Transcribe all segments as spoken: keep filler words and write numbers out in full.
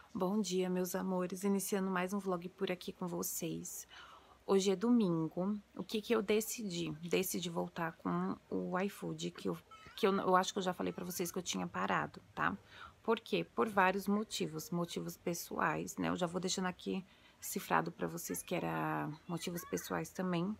Bom dia, meus amores, iniciando mais um vlog por aqui com vocês. Hoje é domingo. O que que eu decidi? Decidi voltar com o iFood, que eu, que eu, eu acho que eu já falei pra vocês que eu tinha parado, tá? Por quê? Por vários motivos, motivos pessoais, né? Eu já vou deixando aqui cifrado pra vocês que era motivos pessoais também.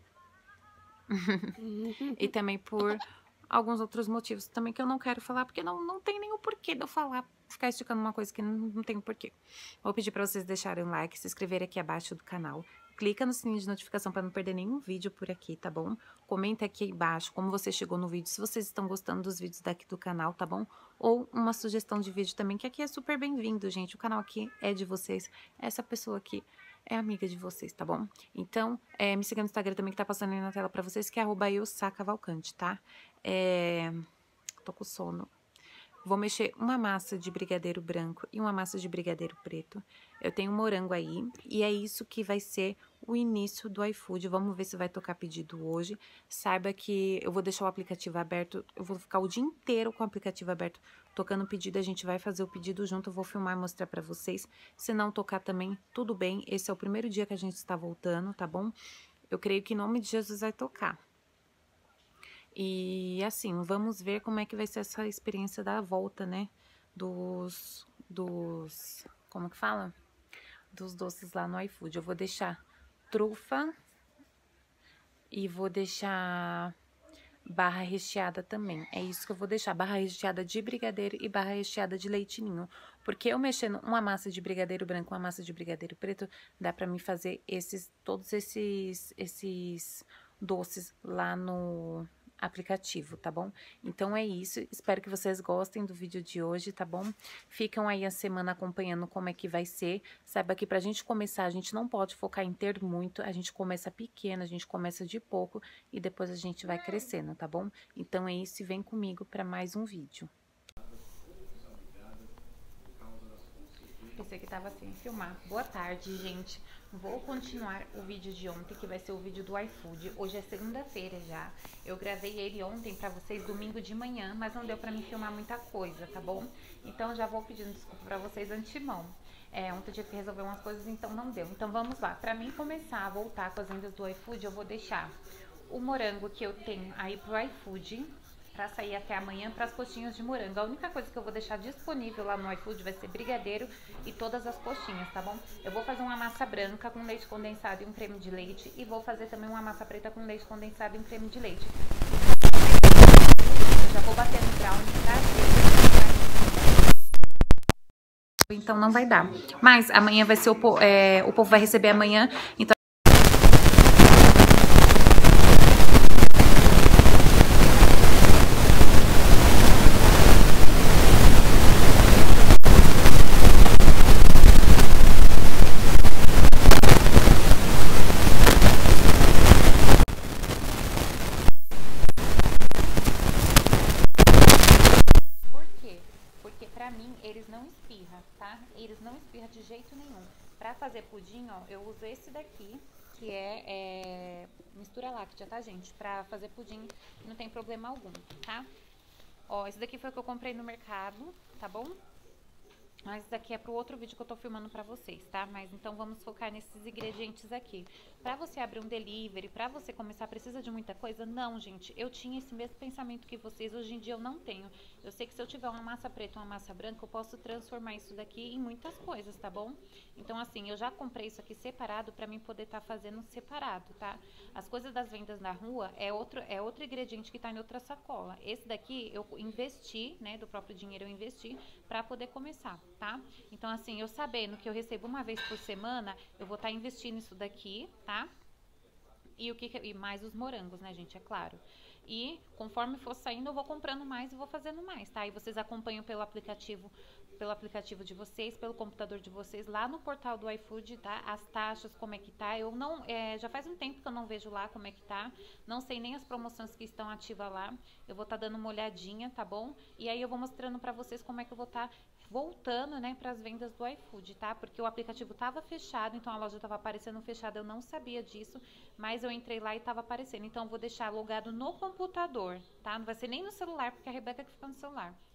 E também por alguns outros motivos também que eu não quero falar, porque não, não tem nenhum porquê de eu falar, ficar esticando uma coisa que não, não tem porquê. Vou pedir pra vocês deixarem um like, se inscreverem aqui abaixo do canal. Clica no sininho de notificação para não perder nenhum vídeo por aqui, tá bom? Comenta aqui embaixo como você chegou no vídeo, se vocês estão gostando dos vídeos daqui do canal, tá bom? Ou uma sugestão de vídeo também, que aqui é super bem-vindo, gente. O canal aqui é de vocês. Essa pessoa aqui é amiga de vocês, tá bom? Então, é, me siga no Instagram também, que tá passando aí na tela pra vocês, que é arroba eusacavalcante, tá? É... Tô com sono. Vou mexer uma massa de brigadeiro branco e uma massa de brigadeiro preto. Eu tenho morango aí e é isso que vai ser o início do iFood. Vamos ver se vai tocar pedido hoje. Saiba que eu vou deixar o aplicativo aberto, eu vou ficar o dia inteiro com o aplicativo aberto tocando pedido. A gente vai fazer o pedido junto, eu vou filmar e mostrar pra vocês. Se não tocar também, tudo bem. Esse é o primeiro dia que a gente está voltando, tá bom? Eu creio que em nome de Jesus vai tocar. E assim, vamos ver como é que vai ser essa experiência da volta, né? Dos, dos, como que fala? Dos doces lá no iFood. Eu vou deixar trufa e vou deixar barra recheada também. É isso que eu vou deixar, barra recheada de brigadeiro e barra recheada de leite ninho. Porque eu mexendo uma massa de brigadeiro branco, uma massa de brigadeiro preto, dá pra mim fazer esses, todos esses, esses doces lá no aplicativo, tá bom? Então é isso, espero que vocês gostem do vídeo de hoje, tá bom? Ficam aí a semana acompanhando como é que vai ser. Saiba que pra gente começar, a gente não pode focar em ter muito, a gente começa pequeno, a gente começa de pouco e depois a gente vai crescendo, tá bom? Então é isso e vem comigo pra mais um vídeo. Pensei que tava sem filmar. Boa tarde, gente. Vou continuar o vídeo de ontem, que vai ser o vídeo do iFood. Hoje é segunda-feira já. Eu gravei ele ontem pra vocês, domingo de manhã, mas não deu pra mim filmar muita coisa, tá bom? Então já vou pedindo desculpa pra vocês antemão. É, ontem eu tive que resolver umas coisas, então não deu. Então vamos lá. Pra mim começar a voltar com as vendas do iFood, eu vou deixar o morango que eu tenho aí pro iFood pra sair até amanhã para as coxinhas de morango. A única coisa que eu vou deixar disponível lá no iFood vai ser brigadeiro e todas as coxinhas, tá bom? Eu vou fazer uma massa branca com leite condensado e um creme de leite e vou fazer também uma massa preta com leite condensado e um creme de leite. Eu já vou bater no brownie pra ver. Então não vai dar. Mas amanhã vai ser o, é, o povo vai receber amanhã, então pra mim, eles não espirram, tá? Eles não espirram de jeito nenhum. Pra fazer pudim, ó, eu uso esse daqui, que é, é mistura láctea, tá, gente? Pra fazer pudim não tem problema algum, tá? Ó, esse daqui foi o que eu comprei no mercado, tá bom? Mas isso daqui é pro outro vídeo que eu tô filmando pra vocês, tá? Mas então vamos focar nesses ingredientes aqui. Pra você abrir um delivery, pra você começar, precisa de muita coisa? Não, gente. Eu tinha esse mesmo pensamento que vocês, hoje em dia eu não tenho. Eu sei que se eu tiver uma massa preta ou uma massa branca, eu posso transformar isso daqui em muitas coisas, tá bom? Então, assim, eu já comprei isso aqui separado pra mim poder estar tá fazendo separado, tá? As coisas das vendas na rua é outro, é outro ingrediente que tá em outra sacola. Esse daqui eu investi, né, do próprio dinheiro eu investi pra poder começar, tá? Então, assim, eu sabendo que eu recebo uma vez por semana, eu vou estar tá investindo isso daqui, tá? E, o que, e mais os morangos, né, gente? É claro. E conforme for saindo, eu vou comprando mais e vou fazendo mais, tá? E vocês acompanham pelo aplicativo, pelo aplicativo de vocês, pelo computador de vocês, lá no portal do iFood, tá? As taxas, como é que tá. Eu não, é, já faz um tempo que eu não vejo lá como é que tá. Não sei nem as promoções que estão ativas lá. Eu vou estar tá dando uma olhadinha, tá bom? E aí eu vou mostrando pra vocês como é que eu vou estar tá voltando, né, para as vendas do iFood, tá? Porque o aplicativo tava fechado, então a loja tava aparecendo fechada, eu não sabia disso, mas eu entrei lá e tava aparecendo. Então eu vou deixar logado no computador, tá? Não vai ser nem no celular, porque a Rebeca que fica no celular.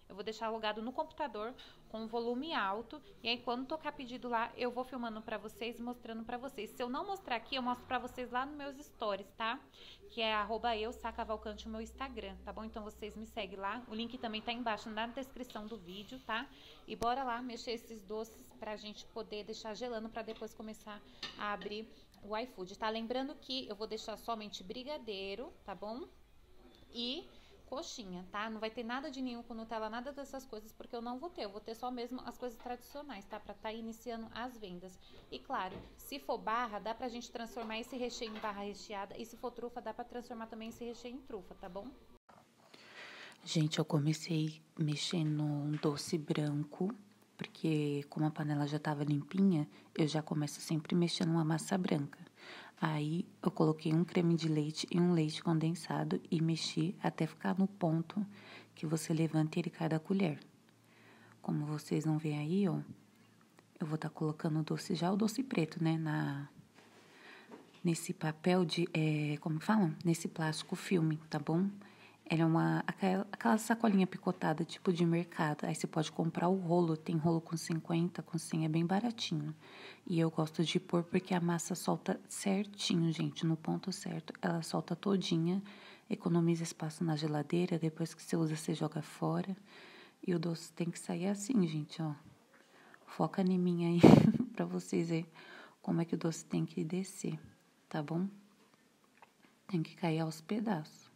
Eu vou deixar logado no computador com volume alto. E aí, quando tocar pedido lá, eu vou filmando pra vocês e mostrando pra vocês. Se eu não mostrar aqui, eu mostro pra vocês lá nos meus stories, tá? Que é arroba eu, Sá Cavalcante, o meu Instagram, tá bom? Então, vocês me seguem lá. O link também tá embaixo na descrição do vídeo, tá? E bora lá mexer esses doces pra gente poder deixar gelando pra depois começar a abrir o iFood, tá? Lembrando que eu vou deixar somente brigadeiro, tá bom? E coxinha, tá? Não vai ter nada de ninho com Nutella, nada dessas coisas, porque eu não vou ter. Eu vou ter só mesmo as coisas tradicionais, tá? Pra tá iniciando as vendas. E claro, se for barra, dá pra gente transformar esse recheio em barra recheada. E se for trufa, dá pra transformar também esse recheio em trufa, tá bom? Gente, eu comecei mexendo num doce branco, porque como a panela já tava limpinha, eu já começo sempre mexendo uma massa branca. Aí, eu coloquei um creme de leite e um leite condensado e mexi até ficar no ponto que você levanta e ele cai da colher. Como vocês vão ver aí, ó, eu vou estar tá colocando o doce, já o doce preto, né, na... Nesse papel de, é, como que fala? Nesse plástico filme, tá bom? Ela é uma, aquela, aquela sacolinha picotada, tipo de mercado. Aí você pode comprar o rolo, tem rolo com cinquenta, com cem, é bem baratinho. E eu gosto de pôr porque a massa solta certinho, gente, no ponto certo. Ela solta todinha, economiza espaço na geladeira, depois que você usa, você joga fora. E o doce tem que sair assim, gente, ó. Foca em mim aí, pra vocês verem como é que o doce tem que descer, tá bom? Tem que cair aos pedaços.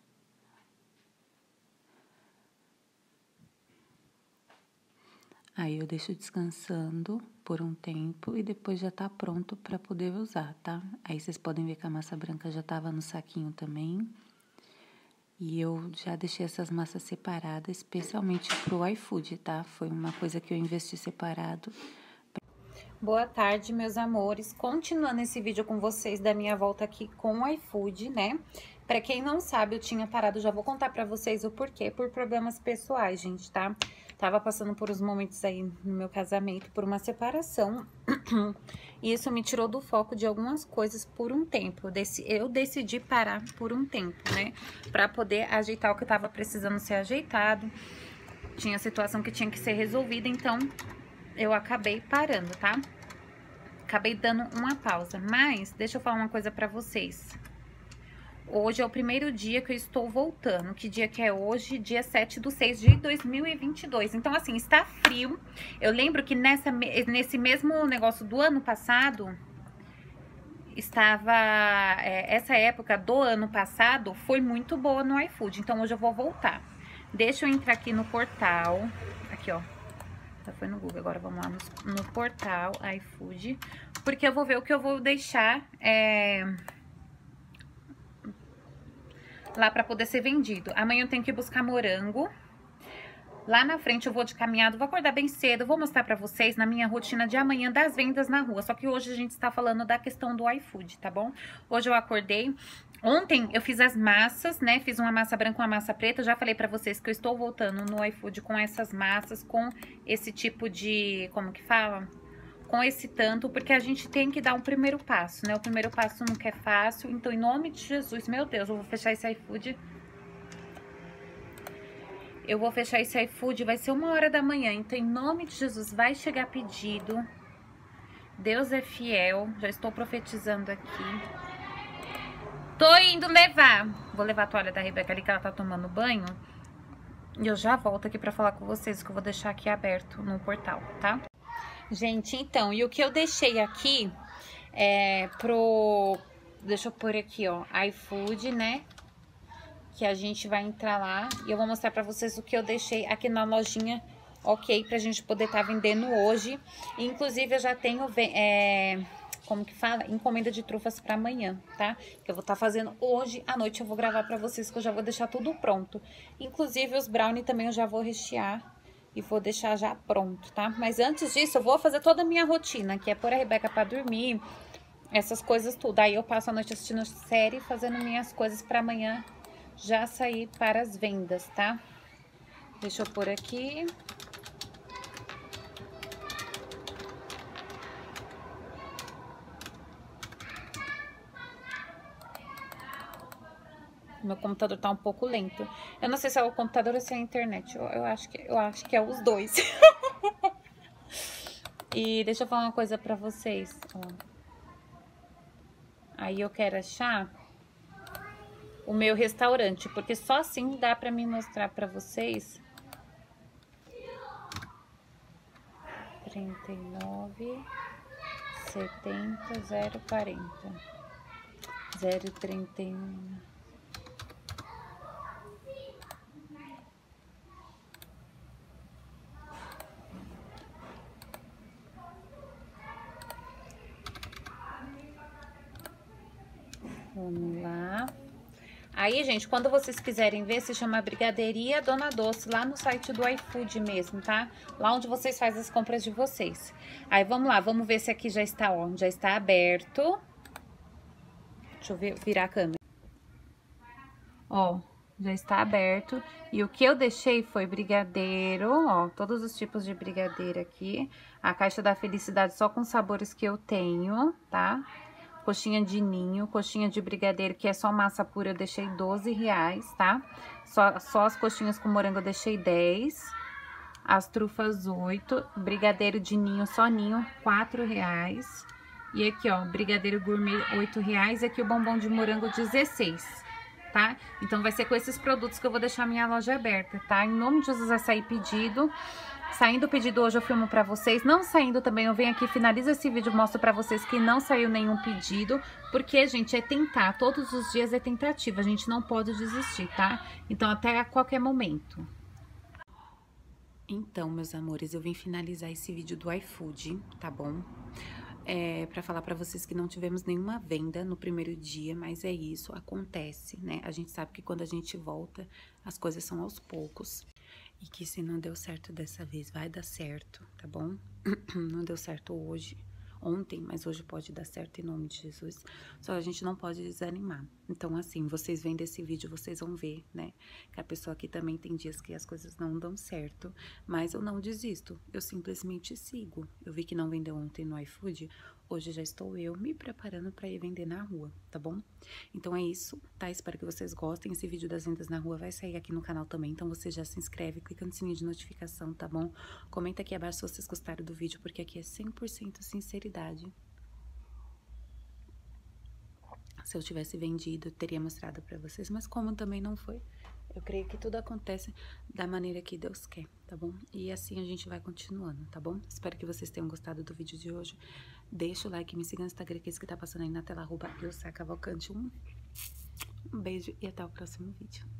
Aí eu deixo descansando por um tempo e depois já tá pronto para poder usar, tá? Aí vocês podem ver que a massa branca já tava no saquinho também. E eu já deixei essas massas separadas, especialmente pro iFood, tá? Foi uma coisa que eu investi separado. Boa tarde, meus amores. Continuando esse vídeo com vocês da minha volta aqui com o iFood, né? Pra quem não sabe, eu tinha parado, já vou contar pra vocês o porquê. Por problemas pessoais, gente, tá? Tava passando por uns momentos aí no meu casamento, por uma separação. E isso me tirou do foco de algumas coisas por um tempo. Eu decidi, eu decidi parar por um tempo, né? Pra poder ajeitar o que tava precisando ser ajeitado. Tinha situação que tinha que ser resolvida, então eu acabei parando, tá? Acabei dando uma pausa. Mas, deixa eu falar uma coisa pra vocês. Hoje é o primeiro dia que eu estou voltando. Que dia que é hoje? Dia sete do seis de dois mil e vinte e dois. Então, assim, está frio. Eu lembro que nessa, nesse mesmo negócio do ano passado, estava... É, essa época do ano passado foi muito boa no iFood. Então, hoje eu vou voltar. Deixa eu entrar aqui no portal. Aqui, ó. Já foi no Google, agora vamos lá no, no portal iFood. Porque eu vou ver o que eu vou deixar... É... lá pra poder ser vendido. Amanhã eu tenho que buscar morango. Lá na frente eu vou de caminhada, vou acordar bem cedo, vou mostrar pra vocês na minha rotina de amanhã das vendas na rua. Só que hoje a gente está falando da questão do iFood, tá bom? Hoje eu acordei. Ontem eu fiz as massas, né? Fiz uma massa branca e uma massa preta. Eu já falei pra vocês que eu estou voltando no iFood com essas massas, com esse tipo de... como que fala? Com esse tanto, porque a gente tem que dar um primeiro passo, né? O primeiro passo nunca é fácil. Então, em nome de Jesus, meu Deus, eu vou fechar esse iFood. Eu vou fechar esse iFood, vai ser uma hora da manhã. Então, em nome de Jesus, vai chegar pedido. Deus é fiel. Já estou profetizando aqui. Tô indo levar. Vou levar a toalha da Rebeca ali, que ela tá tomando banho. E eu já volto aqui pra falar com vocês, que eu vou deixar aqui aberto no portal, tá? Gente, então, e o que eu deixei aqui é pro... Deixa eu pôr aqui, ó, iFood, né? Que a gente vai entrar lá e eu vou mostrar pra vocês o que eu deixei aqui na lojinha, ok? Pra gente poder estar tá vendendo hoje. E, inclusive, eu já tenho, é, como que fala? Encomenda de trufas pra amanhã, tá? Que eu vou estar tá fazendo hoje à noite, eu vou gravar pra vocês, que eu já vou deixar tudo pronto. Inclusive, os brownie também eu já vou rechear. E vou deixar já pronto, tá? Mas antes disso, eu vou fazer toda a minha rotina, que é pôr a Rebeca pra dormir, essas coisas tudo. Aí eu passo a noite assistindo série, fazendo minhas coisas pra amanhã já sair para as vendas, tá? Deixa eu pôr aqui. Meu computador tá um pouco lento. Eu não sei se é o computador ou se é a internet. Eu, eu, acho, que, eu acho que é os dois. E deixa eu falar uma coisa pra vocês. Ó. Aí eu quero achar o meu restaurante, porque só assim dá pra me mostrar pra vocês. trinta e nove, setenta, zero quarenta. zero trinta e um. Vamos lá. Aí, gente, quando vocês quiserem ver, se chama Brigadeiria Dona Doce, lá no site do iFood mesmo, tá? Lá onde vocês fazem as compras de vocês. Aí, vamos lá, vamos ver se aqui já está, ó, já está aberto. Deixa eu ver, virar a câmera. Ó, já está aberto. E o que eu deixei foi brigadeiro, ó, todos os tipos de brigadeiro aqui. A caixa da felicidade só com sabores que eu tenho, tá? Coxinha de ninho, coxinha de brigadeiro, que é só massa pura, eu deixei doze reais, tá? Só, só as coxinhas com morango eu deixei dez. As trufas, oito. Brigadeiro de ninho, só ninho, quatro reais. E aqui, ó, brigadeiro gourmet, oito reais. E aqui o bombom de morango, dezesseis, tá? Então, vai ser com esses produtos que eu vou deixar a minha loja aberta, tá? Em nome de Jesus, vai sair pedido. Saindo o pedido hoje eu filmo pra vocês, não saindo também eu venho aqui, finalizo esse vídeo, mostro pra vocês que não saiu nenhum pedido, porque, gente, é tentar, todos os dias é tentativa, a gente não pode desistir, tá? Então, até a qualquer momento. Então, meus amores, eu vim finalizar esse vídeo do iFood, tá bom? É, pra falar pra vocês que não tivemos nenhuma venda no primeiro dia, mas é isso, acontece, né? A gente sabe que quando a gente volta, as coisas são aos poucos. E que se não deu certo dessa vez, vai dar certo, tá bom? Não deu certo hoje, ontem, mas hoje pode dar certo em nome de Jesus. Só a gente não pode desanimar. Então, assim, vocês vendo esse vídeo, vocês vão ver, né? Que a pessoa aqui também tem dias que as coisas não dão certo. Mas eu não desisto, eu simplesmente sigo. Eu vi que não vendeu ontem no iFood, hoje já estou eu me preparando para ir vender na rua, tá bom? Então é isso, tá? Espero que vocês gostem. Esse vídeo das vendas na rua vai sair aqui no canal também, então você já se inscreve, clica no sininho de notificação, tá bom? Comenta aqui abaixo se vocês gostaram do vídeo, porque aqui é cem por cento sinceridade. Se eu tivesse vendido, eu teria mostrado pra vocês, mas como também não foi, eu creio que tudo acontece da maneira que Deus quer, tá bom? E assim a gente vai continuando, tá bom? Espero que vocês tenham gostado do vídeo de hoje. Deixa o like, me siga no Instagram, que é esse que tá passando aí na tela, arroba Elsa Cavalcante. Um, um beijo e até o próximo vídeo.